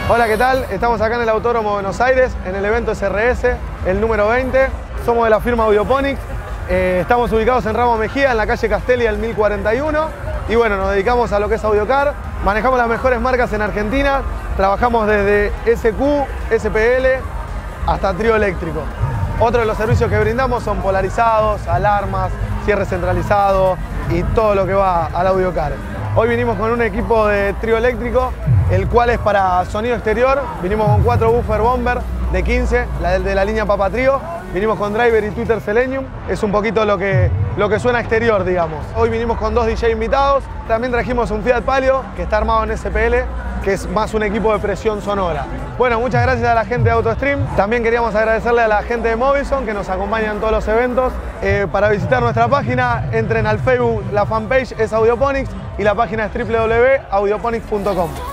Hola, ¿qué tal? Estamos acá en el Autódromo de Buenos Aires, en el evento SRS, el número 20. Somos de la firma Audioponics. Estamos ubicados en Ramos Mejía, en la calle Castelli, al 1041. Y bueno, nos dedicamos a lo que es audiocar. Manejamos las mejores marcas en Argentina. Trabajamos desde SQ, SPL, hasta trío eléctrico. Otro de los servicios que brindamos son polarizados, alarmas, cierre centralizado y todo lo que va al audiocar. Hoy vinimos con un equipo de trío eléctrico, el cual es para sonido exterior. Vinimos con 4 buffer bomber de 15, de la línea Papa Trio. Vinimos con driver y tweeter Selenium. Es un poquito lo que suena exterior, digamos. Hoy vinimos con 2 DJ invitados. También trajimos un Fiat Palio, que está armado en SPL, que es más un equipo de presión sonora. Bueno, muchas gracias a la gente de AutoStream. También queríamos agradecerle a la gente de Mobilson, que nos acompaña en todos los eventos. Para visitar nuestra página, entren al Facebook, la fanpage es Audioponics y la página es www.audioponics.com.